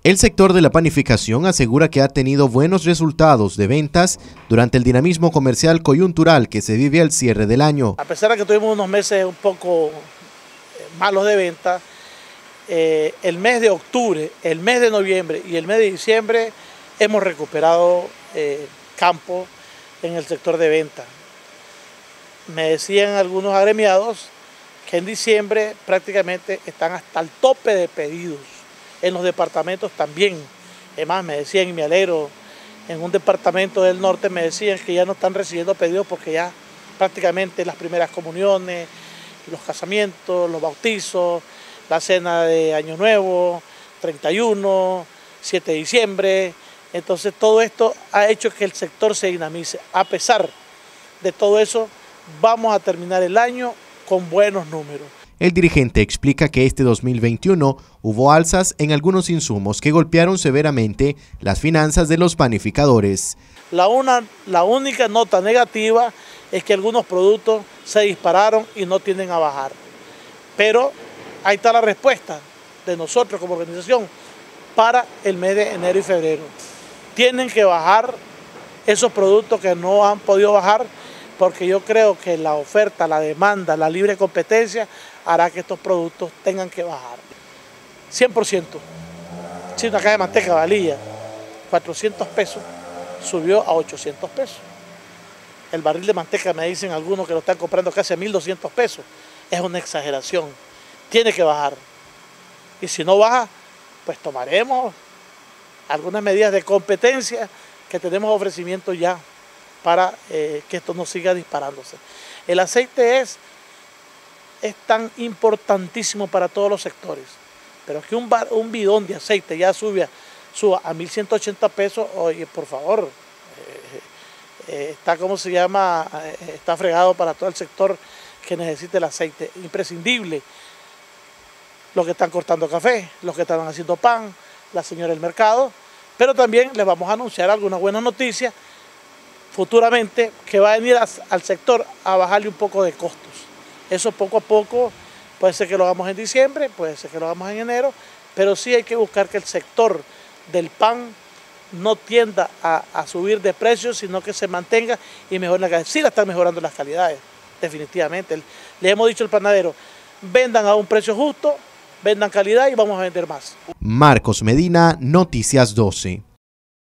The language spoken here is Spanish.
El sector de la panificación asegura que ha tenido buenos resultados de ventas durante el dinamismo comercial coyuntural que se vive al cierre del año. A pesar de que tuvimos unos meses un poco malos de venta, el mes de octubre, el mes de noviembre y el mes de diciembre hemos recuperado campo en el sector de venta. Me decían algunos agremiados que en diciembre prácticamente están hasta el tope de pedidos. En los departamentos también. Además me decían, y me alegro, en un departamento del norte me decían que ya no están recibiendo pedidos porque ya prácticamente las primeras comuniones, los casamientos, los bautizos, la cena de Año Nuevo, 31, 7 de diciembre. Entonces todo esto ha hecho que el sector se dinamice. A pesar de todo eso, vamos a terminar el año con buenos números. El dirigente explica que este 2021 hubo alzas en algunos insumos que golpearon severamente las finanzas de los panificadores. La única nota negativa es que algunos productos se dispararon y no tienden a bajar. Pero ahí está la respuesta de nosotros como organización para el mes de enero y febrero. Tienen que bajar esos productos que no han podido bajar, porque yo creo que la oferta, la demanda, la libre competencia hará que estos productos tengan que bajar. 100%. Si una caja de manteca valía 400 pesos, subió a 800 pesos. El barril de manteca, me dicen algunos que lo están comprando casi a 1.200 pesos. Es una exageración. Tiene que bajar. Y si no baja, pues tomaremos algunas medidas de competencia que tenemos ofrecimiento ya para que esto no siga disparándose. El aceite es tan importantísimo para todos los sectores, pero que un bidón de aceite ya suba a 1.180 pesos, oye, por favor, está, ¿cómo se llama? Está fregado para todo el sector que necesite el aceite, imprescindible. Los que están cortando café, los que están haciendo pan, la señora del mercado, pero también les vamos a anunciar alguna buena noticia futuramente que va a venir al sector a bajarle un poco de costos. Eso poco a poco, puede ser que lo hagamos en diciembre, puede ser que lo hagamos en enero, pero sí hay que buscar que el sector del pan no tienda a subir de precios, sino que se mantenga y mejore la calidad. Sí la están mejorando las calidades, definitivamente. Le hemos dicho al panadero, vendan a un precio justo, vendan calidad y vamos a vender más. Marcos Medina, Noticias 12.